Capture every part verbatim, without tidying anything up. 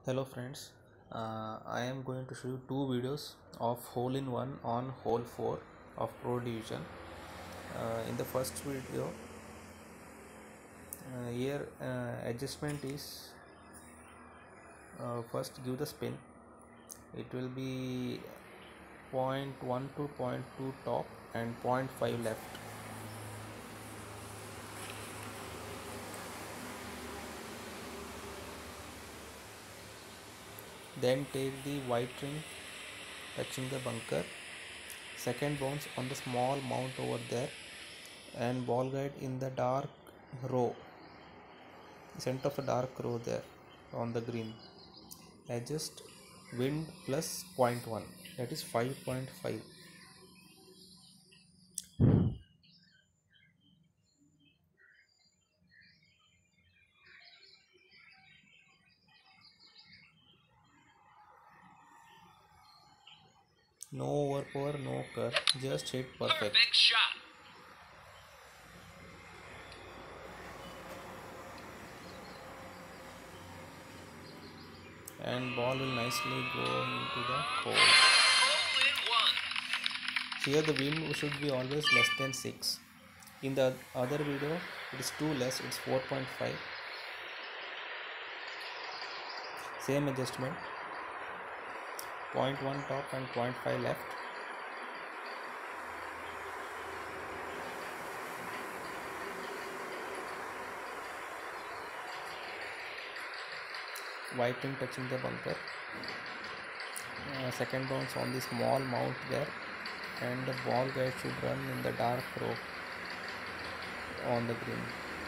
Hello friends, uh, I am going to show you two videos of hole in one on hole four of Pro Division. Uh, in the first video, uh, here uh, adjustment is uh, first give the spin. It will be zero point one to zero point two top and zero point five left. Then take the white ring touching the bunker, second bounce on the small mount over there, and ball guide in the dark row, center of the dark row there on the green. Adjust wind plus zero point one, that is five point five. No overpower, no curve, just hit perfect. Perfect shot. And ball will nicely go into the hole. Hole in one. Here the wind should be always less than six. In the other video it is too less, it's four point five. Same adjustment, zero point one top and zero point five left. White ring touching the bunker, uh, second bounce on the small mount there, and the ball guide should run in the dark row on the green.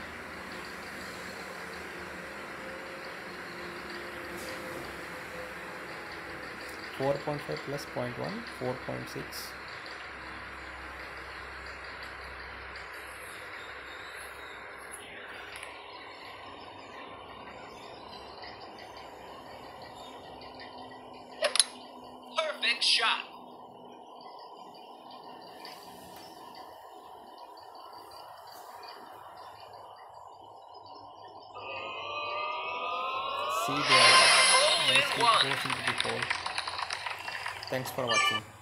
four point five plus zero point one, four point six. Perfect shot. See there, Hole in nicely one. goes into the hole. Thanks for watching.